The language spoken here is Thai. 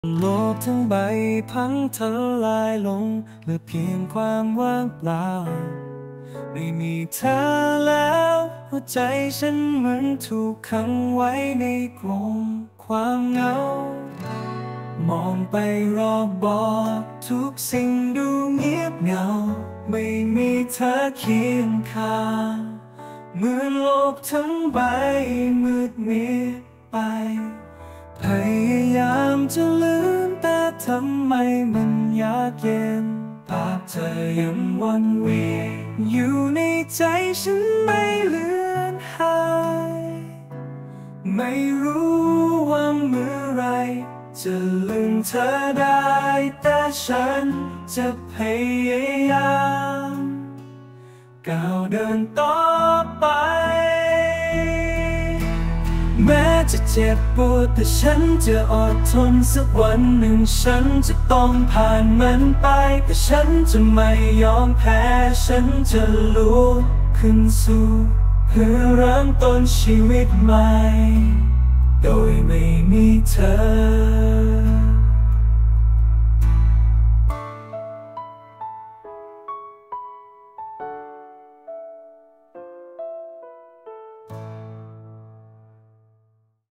โลกทั้งใบพังทลายลงเหลือเพียงความว่างเปล่าไม่มีเธอแล้วหัวใจฉันเหมือนถูกขังไว้ในกรงความเหงามองไปรอบบอกทุกสิ่งดูเงียบเหงาไม่มีเธอเคียงข้างเหมือนโลกทั้งใบมืดมิดไปพยายามจะลืมแต่ทำไมมันยากเย็นภาพเธอยังวนเวียนอยู่ในใจฉันไม่เลือนหายไม่รู้ว่าเมื่อไรจะลืมเธอได้แต่ฉันจะพยายามก้าวเดินต่อไปแม้จะเจ็บปวดแต่ฉันจะอดทนสักวันหนึ่งฉันจะต้องผ่านมันไปแต่ฉันจะไม่ยอมแพ้ฉันจะลุกขึ้นสู้เพื่อเริ่มต้นชีวิตใหม่โดยไม่มีเธอ